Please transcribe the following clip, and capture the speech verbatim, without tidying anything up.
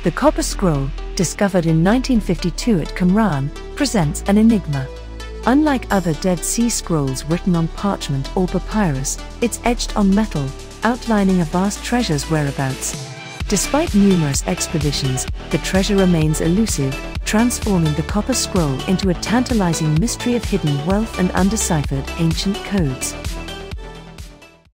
The copper scroll, discovered in nineteen fifty-two at Qumran, presents an enigma. Unlike other Dead Sea Scrolls written on parchment or papyrus, it's etched on metal, outlining a vast treasure's whereabouts. Despite numerous expeditions, the treasure remains elusive, transforming the copper scroll into a tantalizing mystery of hidden wealth and undeciphered ancient codes.